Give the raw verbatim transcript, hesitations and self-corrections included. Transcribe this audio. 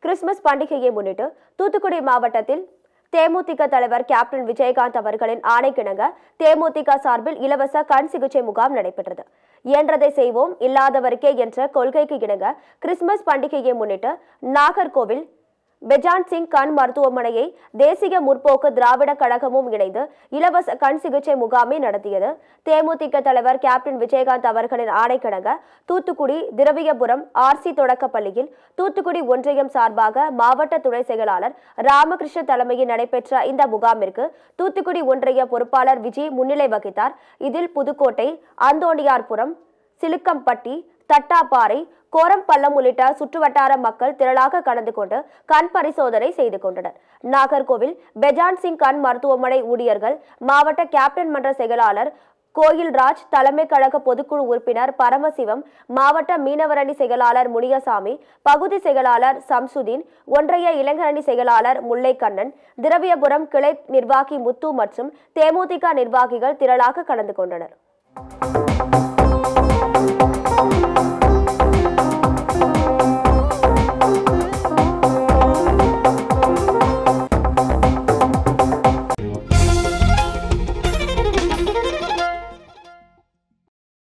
Christmas பண்டிகையை முன்னிட்டு தூத்துக்குடி மாவட்டத்தில் தேமுதிக தலைவர் கேப்டன் விஜயகாந்த் அவர்களின் ஆணைக்கிணங்க தேமுதிக சார்பில் இலவச கண் சிகிச்சை முகாம் நடைபெற்றது. இயன்றதை செய்வோம், இல்லாதவருக்கே என்ற கொள்கைக்கு இணங்க கிறிஸ்துமஸ் பண்டிகையை முன்னிட்டு நாகர்கோவில் பெஜான் சிங் கண் மருத்துவமனையை தேசிய முற்போக்கு திராவிட கழகமும் இணைந்து இலவச கண் சிகிச்சை முகாமை நடத்தியது. தேமுதிக தலைவர் கேப்டன் விஜயகாந்த் அவர்களின் ஆணைக்கிணங்க தூத்துக்குடி திரவியபுரம் ஆர்சி தொடக்க பள்ளியில் தூத்துக்குடி ஒன்றியம் சார்பாக மாவட்ட துணை செயலாளர் ராமகிருஷ்ண தலைமையில் நடைபெற்ற இந்த முகாமிற்கு தூத்துக்குடி ஒன்றிய பொறுப்பாளர் விஜய் முன்னிலை வகித்தார். இதில் புதுக்கோட்டை, அந்தோணியார்புரம், சிலுக்கம்பட்டி, தட்டாப்பாறை, கோரம்பள்ளம் உள்ளிட்ட சுற்றுவட்டார மக்கள் திரளாக கலந்து கொண்டு கண் பரிசோதனை செய்து கொண்டனர். நாகர்கோவில் பெஜான் சிங் கண் மருத்துவமனை ஊழியர்கள், மாவட்ட கேப்டன் மன்ற செயலாளர் கோயில்ராஜ், தலைமை கழக பொதுக்குழு உறுப்பினர் பரமசிவம், மாவட்ட மீனவரணி செயலாளர் முனியசாமி, பகுதி செயலாளர் சம்சுதீன், ஒன்றிய இளைஞரணி செயலாளர் முல்லைக்கண்ணன், திரவியபுரம் கிளை நிர்வாகி முத்து மற்றும் தேமுதிக நிர்வாகிகள் திரளாக கலந்து கொண்டனர்.